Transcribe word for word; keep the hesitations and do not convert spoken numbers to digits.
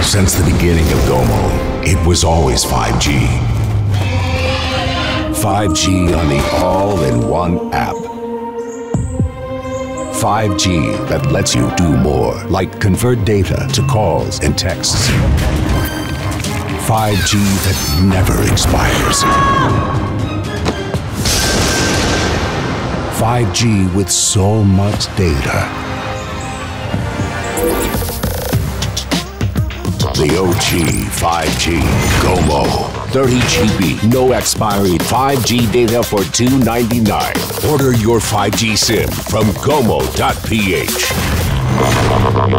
Since the beginning of Gomo, it was always five G. five G on the all-in-one app. five G that lets you do more, like convert data to calls and texts. five G that never expires. five G with so much data. The O G five G Gomo. thirty G B, no expiry five G data for two ninety-nine. Order your five G SIM from gomo dot p h.